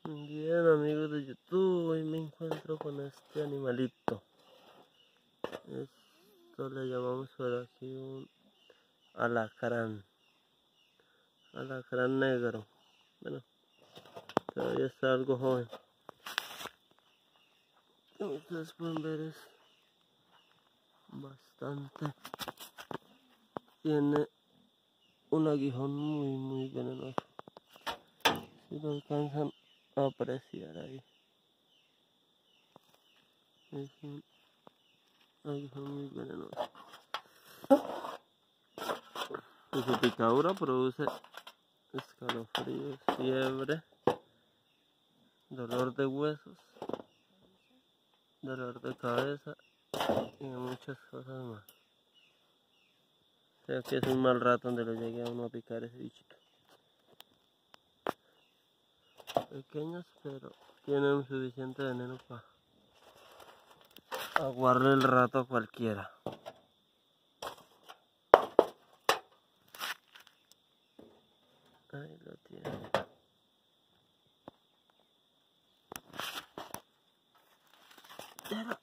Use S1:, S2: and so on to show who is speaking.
S1: Bien, amigos de YouTube, hoy me encuentro con este animalito. Esto le llamamos por aquí un alacrán. Alacrán negro. Bueno, todavía está algo joven. Como ustedes pueden ver, es bastante. Tiene un aguijón muy venenoso. Si lo alcanzan a apreciar ahí. Es un aguijón muy venenoso. Y su picadura produce escalofríos, fiebre, dolor de huesos, dolor de cabeza y muchas cosas más. O sea que es un mal rato donde lo llegue a uno a picar ese bichito. Pequeños, pero tienen suficiente veneno para aguarle el rato a cualquiera. Ahí lo tiene.